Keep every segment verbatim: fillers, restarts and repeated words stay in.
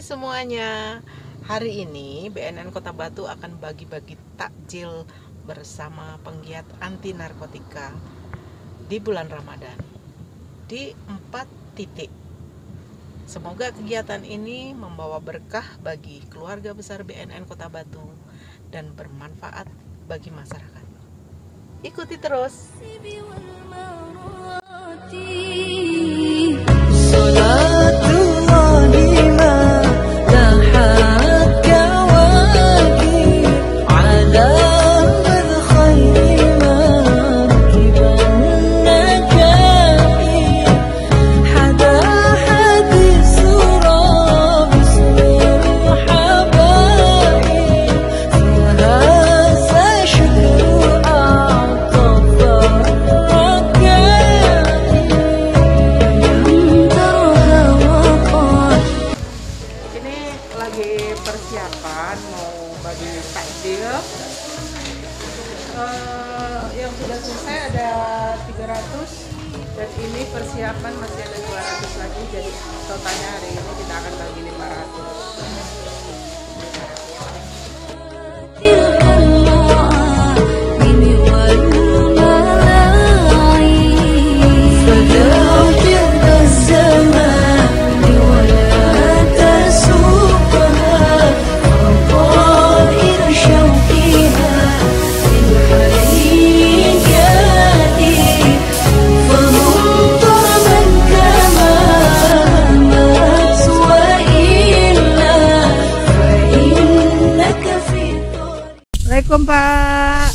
semuanya. Hari ini B N N Kota Batu akan bagi-bagi takjil bersama penggiat anti narkotika di bulan Ramadan di empat titik. Semoga kegiatan ini membawa berkah bagi keluarga besar B N N Kota Batu dan bermanfaat bagi masyarakat. Ikuti terus. Persiapan mau bagi takjil. Uh, yang sudah selesai ada tiga ratus dan ini persiapan masih ada dua ratus lagi, jadi totalnya hari ini kita akan bagi lima ratus. Assalamualaikum Pak.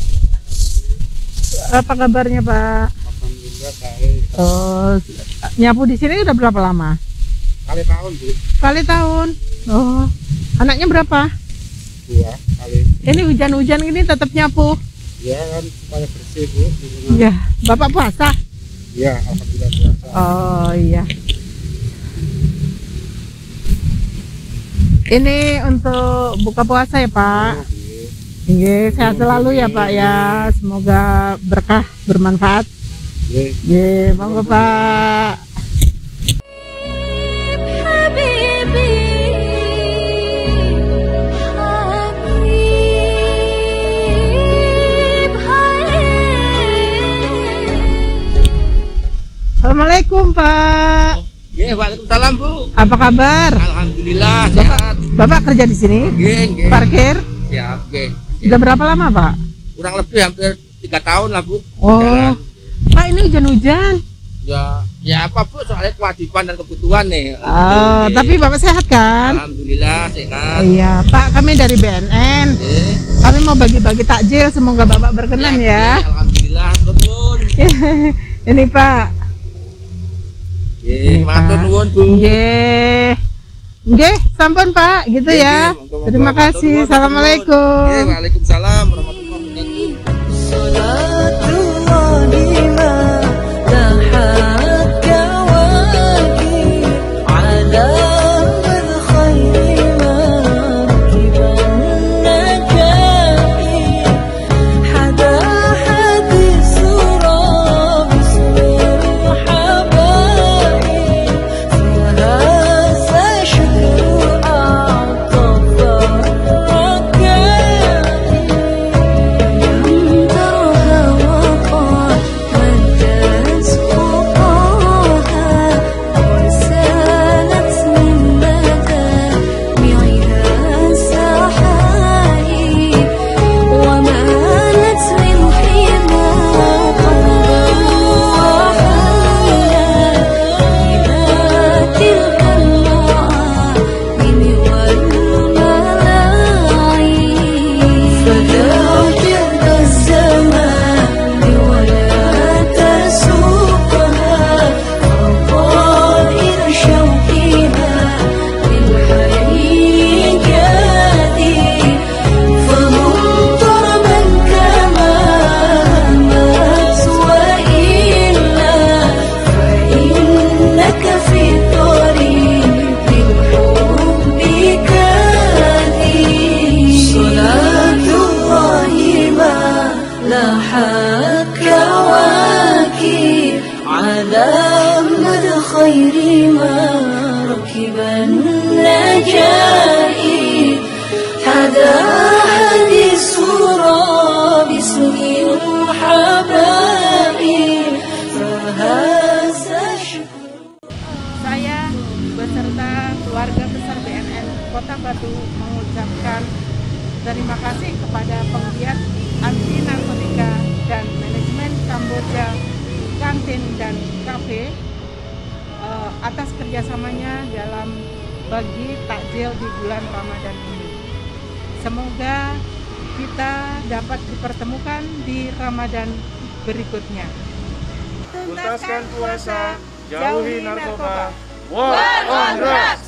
Apa kabarnya Pak? Alhamdulillah baik. Oh, nyapu di sini udah berapa lama? Kali tahun Bu. Kali tahun. Oh, anaknya berapa? Dua kali. Ini hujan-hujan gini tetap nyapu? Ya kan supaya bersih Bu. Iya. Bapak puasa? Iya, alhamdulillah puasa. Oh iya. Ini untuk buka puasa ya Pak? Iya, sehat selalu ya Pak ya. Semoga berkah, bermanfaat. Iya, monggo Pak. Assalamualaikum Pak. Ya, waalaikumsalam Bu. Apa kabar? Alhamdulillah Bapak, sehat. Bapak kerja di sini? Nggih, nggih. Parkir? Siap, nggih. Sudah berapa lama Pak? Kurang lebih hampir tiga tahun lah Bu. Oh, Jalan. Pak ini hujan-hujan. Ya, ya apa Bu, soalnya kewajiban dan kebutuhan nih. Oh, Nggih. tapi Bapak sehat kan? Alhamdulillah sehat. Iya, Pak, kami dari B N N. Nggih. Kami mau bagi-bagi takjil, semoga Bapak berkenan ya. Nggih, alhamdulillah, nuwun. Ini Pak. Nggih, matur nuwun Bu. Nggih. Nggih, sampun Pak, gitu Nggih, ya. nggih, monggo, monggo. Terima Matur kasih. nuwun, Assalamualaikum. Nggih, waalaikumsalam warahmatullahi wabarakatuh. رجائي حدا هذه الصورة باسمي وحبائي فهذا شكر. Saya beserta keluarga besar B N N Kota Batu mengucapkan terima kasih kepada penggiat anti narkotika dan manajemen Kamboja, kantin dan kafe uh, atas kerjasamanya dalam bagi takjil di bulan Ramadan ini. Semoga kita dapat dipertemukan di Ramadan berikutnya. Tuntaskan puasa, jauhi narkoba, war on drugs.